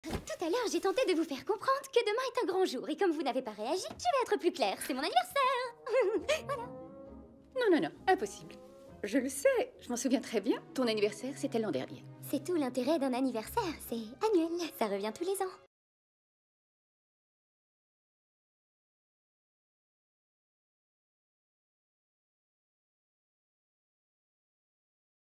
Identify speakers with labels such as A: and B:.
A: Tout à l'heure, j'ai tenté de vous faire comprendre que demain est un grand jour. Et comme vous n'avez pas réagi, je vais être plus claire. C'est mon anniversaire. Voilà.
B: Non, impossible. Je le sais, je m'en souviens très bien. Ton anniversaire, c'était l'an dernier.
A: C'est tout l'intérêt d'un anniversaire. C'est annuel. Ça revient tous les ans.